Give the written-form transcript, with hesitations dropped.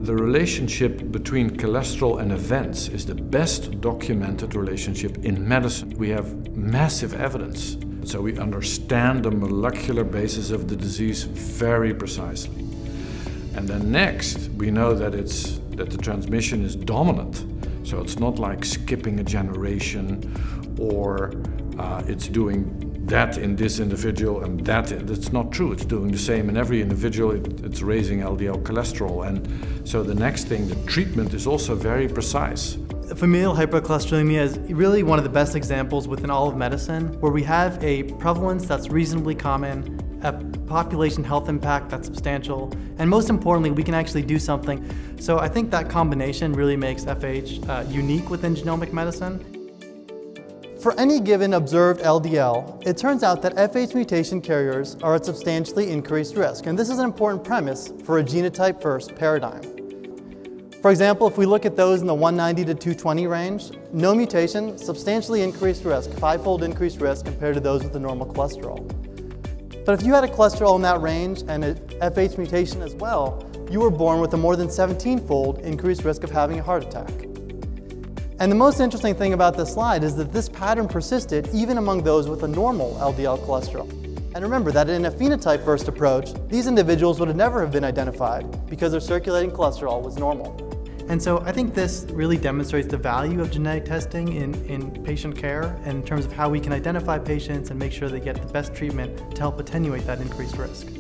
The relationship between cholesterol and events is the best documented relationship in medicine. We have massive evidence, so we understand the molecular basis of the disease very precisely. And then next, we know that the transmission is dominant. So it's not like skipping a generation or it's doing that in this individual and that's not true. It's doing the same in every individual. It's raising LDL cholesterol. And so the next thing, the treatment is also very precise. Familial hypercholesterolemia is really one of the best examples within all of medicine, where we have a prevalence that's reasonably common, a population health impact that's substantial, and most importantly, we can actually do something. So I think that combination really makes FH unique within genomic medicine. For any given observed LDL, it turns out that FH mutation carriers are at substantially increased risk, and this is an important premise for a genotype first paradigm. For example, if we look at those in the 190 to 220 range, no mutation, substantially increased risk, 5-fold increased risk compared to those with the normal cholesterol. But if you had a cholesterol in that range and an FH mutation as well, you were born with a more than 17-fold increased risk of having a heart attack. And the most interesting thing about this slide is that this pattern persisted even among those with a normal LDL cholesterol. And remember that in a phenotype-first approach, these individuals would never have been identified because their circulating cholesterol was normal. And so I think this really demonstrates the value of genetic testing in patient care and in terms of how we can identify patients and make sure they get the best treatment to help attenuate that increased risk.